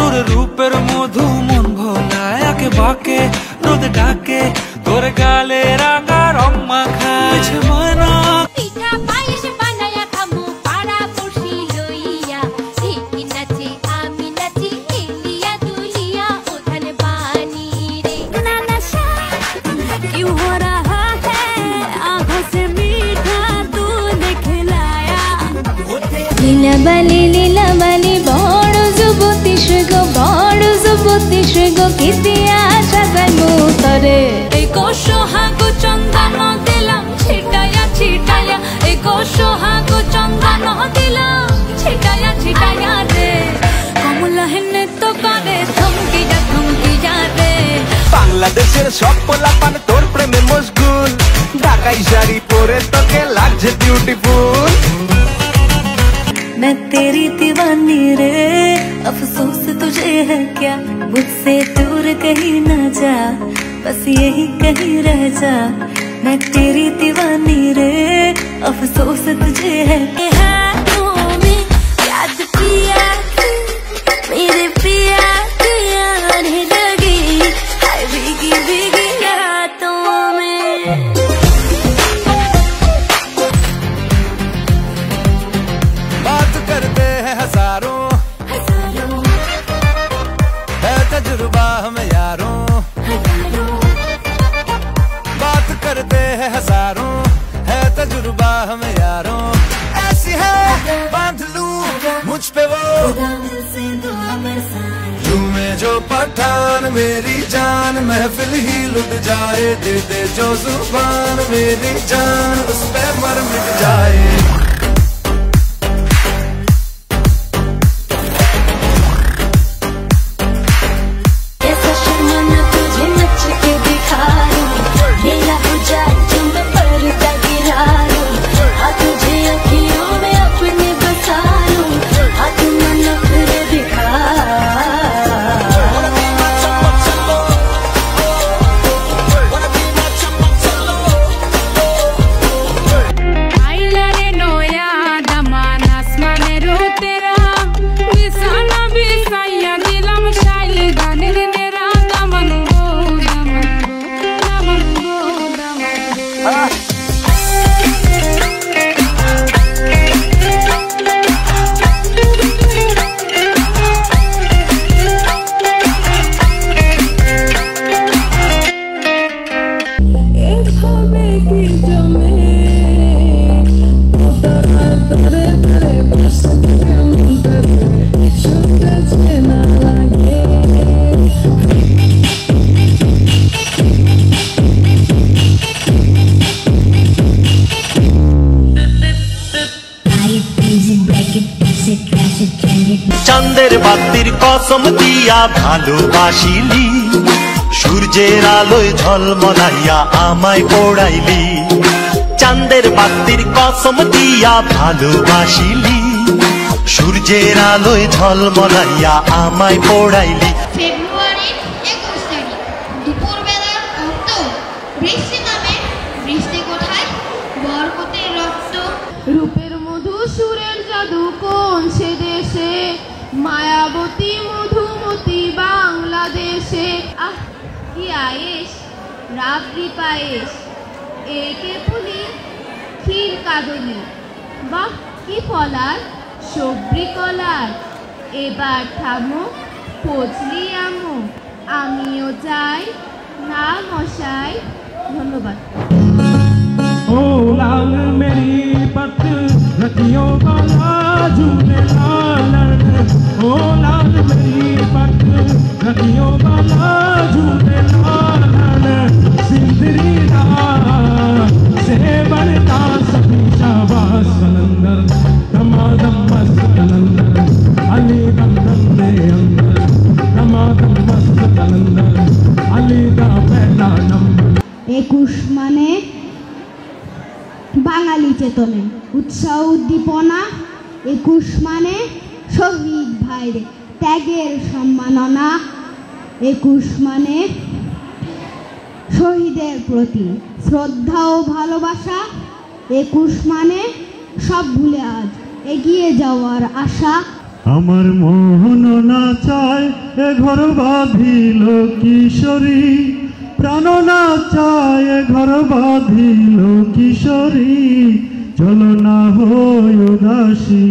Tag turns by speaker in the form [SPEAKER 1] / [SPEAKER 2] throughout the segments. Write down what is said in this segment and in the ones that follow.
[SPEAKER 1] তোর রূপের মধু মন ভোলায় আকে বাকে রোদ ডাকে তোর গালে রাঙা রং মাখায় মানা
[SPEAKER 2] পিঠা পায়েস বানায়া খামু পাড়া পড়শি লইয়া ঠিকই নাচে আমি নাচি হিলিয়া দুলিয়া ওখানে পানি রে না নশা क्यों हो रहा है आँखों से मीठा तूने खिलाया लीला बाली बड़ जुबती गो कितिया साजाइमु तरे एको सोहागो चंदन दिलाम छिटाया छिटाया एको सोहागो चंदन दिलाम छिटाया रे कमला हेने तो करे थमकी जा रे
[SPEAKER 3] বাংলাদেশের সব পোলাপান তোর প্রেমে মশগুল ঢাকাই শাড়ি পরে তোকে লাগছে বিউটিফুল
[SPEAKER 2] मैं तेरी दीवानी रे अफसोस तुझे है क्या मुझसे दूर कहीं ना जा बस यही कहीं रह जा मैं तेरी दीवानी रे अफसोस तुझे है याद पिया मेरे पिया पिया आने लगी हाय भीगी भीगी रातों में
[SPEAKER 3] बात करते हैं हजारों है तजुर्बा हमें यारों बात करते हैं हजारों है तजुर्बा हमें यारों ऐसी है बांध लूं मुझ पे वो झूमे जो पठान मेरी जान महफिल ही लुट जाए दे दे जो जुबान मेरी जान उस पे मर मिट जाए
[SPEAKER 4] চাঁদের বাতির কসম দিয়া ভালোবাসিলি সূর্যের আলোয় ঝলমলাইয়া আমায় পোড়াইলি চাঁদের বাতির কসম দিয়া ভালোবাসিলি সূর্যের আলোয় ঝলমলাইয়া আমায় পোড়াইলি
[SPEAKER 5] ফেব্রুয়ারির 21 তারিখ দুপুরবেলার অন্ত বৃষ্টি নামে বৃষ্টি কোথায় বরকতের রক্ত
[SPEAKER 6] রূপের মধু সুরের জাদু কোন সে দেশে মায়াবতী মধুমতি বাংলাদেশে আহ কি আয়েশ রাবড়ি পায়েস একে পুলি ক্ষীর কাদলি বাহ কি ফলার সবরি কলার এবার থামো পচলি আমো আমিও চাই না মশাই ধন্যবাদ
[SPEAKER 7] ओ लाल मेरी पत रतियों वाला झूले लालन ओ लाल मेरी पत रतियों वाला झूले लालन सिंदरी से बनता सभी शाबाश कलंदर दमादम मस्त कलंदर अली दम दे अंदर दमादम मस्त कलंदर अली दा पहला नंबर
[SPEAKER 6] 21 মানে বাঙালি চেতনে উৎসাহ উদ্দীপনা 21 মানে শহীদ ভাইরে ত্যাগের সম্মাননা 21 মানে শহীদের প্রতি শ্রদ্ধা ও ভালোবাসা 21 মানে সব ভুলে আজ এগিয়ে যাওয়ার আশা
[SPEAKER 7] আমার মোহন না চায় এ ঘর বাঁধিল কিশোরী, প্রাণ না চায় এ ঘর বাঁধিল কিশোরী, চলো না হয় উদাসী।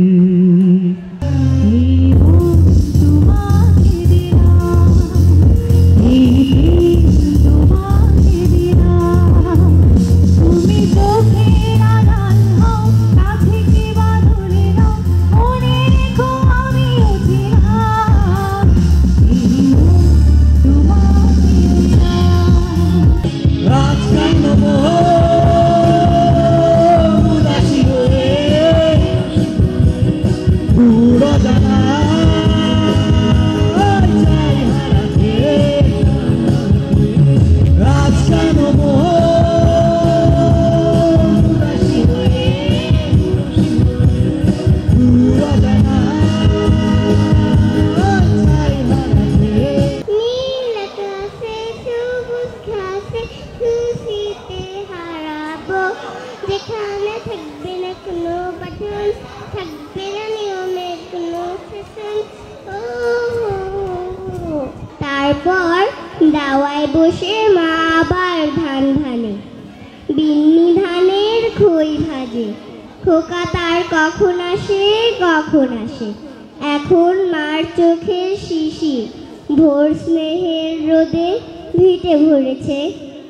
[SPEAKER 8] তারপর দাওয়ায় বসে মা আবার ধান ধানে, বিন্নি ধানের খই ভাজে। খোকা তার কখন আসে কখন আসে, এখন মার চোখের শিশির, ভোর স্নেহের রোদে ভিটে ভরেছে।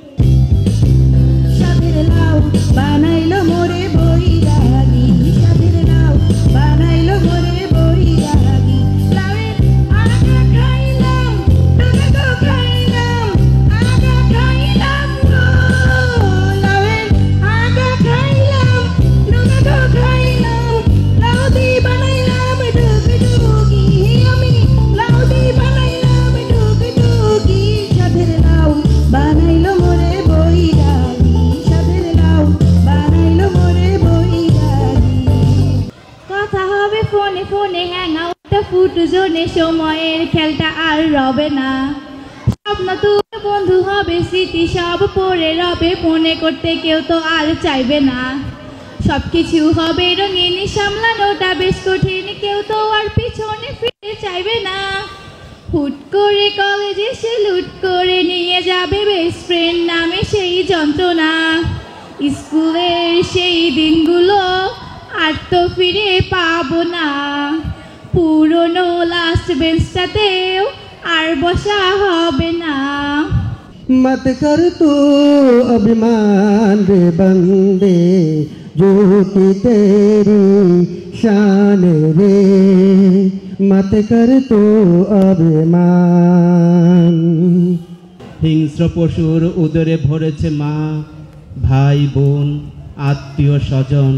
[SPEAKER 2] সাধের লাউ বানাইলো মোরে বৈরাগী, সাধের লাউ বানাইলো মোরে বৈরাগী। লাউয়ের আগা খাইলাম, ডোনা গো খাইলাম, আগা খাইলাম গো। লাউয়ের আগা খাইলাম, ডোনা গো খাইলাম, লাউ দি বানাইলাম ডুগি ডুগি। আমি লাউ দি বানাইলাম ডুগি ডুগি। সাধের লাউ বানাইলো মোরে বৈরাগী, সাধের লাউ বানাইলো মোরে বৈরাগী। কথা হবে ফোনে ফোনে হ্যাং আউট ফুট জোনে, সময়ের খেলটা আর রবে না। স্বপ্ন তুই বন্ধু হবে, স্মৃতি সব পড়ে রবে, মনে করতে কেউ তো আর চাইবে না। সবকিছু হবে রঙিন, সামলানোটা বেশ কঠিন, কেউ তো আর পিছনে ফিরে চাইবে না। হুট করে কলেজে সে লুট করে নিয়ে যাবে বেস্ট ফ্রেন্ড নামে সেই যন্ত্রণা। স্কুলের সেই দিনগুলো আর তো ফিরে পাবো না, পুরনো লাস্ট বেঞ্চটাতেও আর বসা হবে না।
[SPEAKER 9] मत कर तू अभिमान रे बंदे, जो कि तेरी शान रे, मत कर तू अभिमान।
[SPEAKER 10] হিংস্র পশুর উদরে ভরেছে মা, ভাই বোন আত্মীয় স্বজন,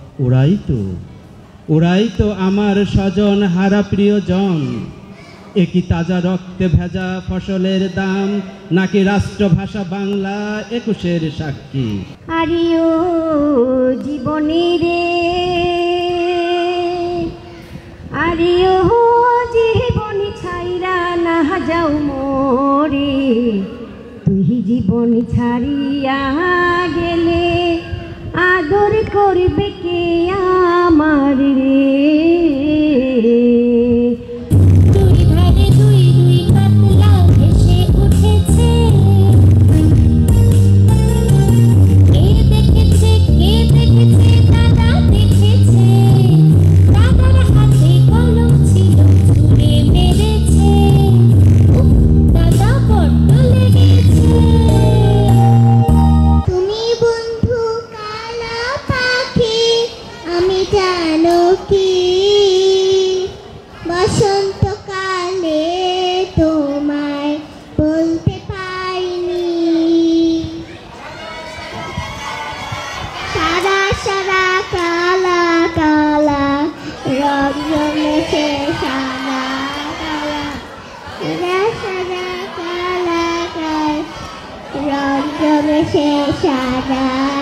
[SPEAKER 10] ওরাই তো আমার স্বজন হারা প্রিয়জন। একই তাজা রক্তে ভেজা ফসলের দাম, নাকি রাষ্ট্রভাষা বাংলা 21-এর সাক্ষী।
[SPEAKER 8] আরিও জীবনী রে, আরিও জীবনী ছাইরা না যাও মোরে, তুই জীবনী ছাড়িয়া গেলে আদর করবে কে আমার রে। বসন্তকালে তোমায় বলতে পারিনি, সারা সারা কালা কালা রং জমেছে, সারা কালা সারা সারা কালা কালা রং জমেছে, সারা